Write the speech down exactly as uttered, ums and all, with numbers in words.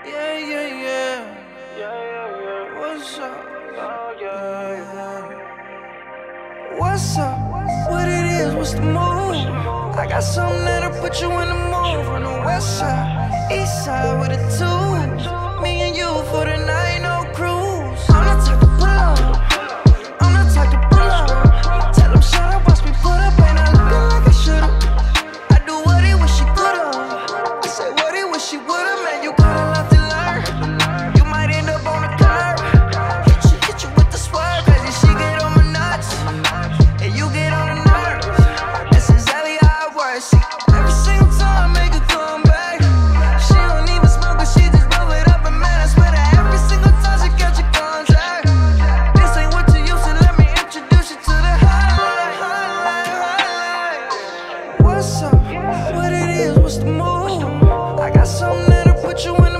Yeah, yeah, yeah. Yeah, yeah, yeah. What's up? Oh, yeah, yeah. What's up? What it is? What's the move? I got something that'll put you in the mood. From the west side, east side with a two. Me and you for the night, no cruise. I'm the type to pull up. I'm the type to pull up. Tell him shut up, watch me put up. Ain't I looking like I should've? I do what he wish he could've. I say what he wish he would've. Man, you got a lot to learn. You might end up on the curb. Hit you, hit you with the swerve. Cause she get on my nuts, and you get on the nerves. That's exactly how it works. See, every single time I make her come back, she don't even smoke, cause she just roll it up. And man, I swear that every single time she catch a contact, this ain't what you used to. Let me introduce you to the highlight, highlight, highlight. What's up? What it is? What's the move? I got something that'll put you in